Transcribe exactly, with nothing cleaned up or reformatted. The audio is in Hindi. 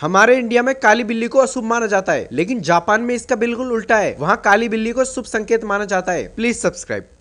हमारे इंडिया में काली बिल्ली को अशुभ माना जाता है, लेकिन जापान में इसका बिल्कुल उल्टा है। वहाँ काली बिल्ली को शुभ संकेत माना जाता है। Please subscribe.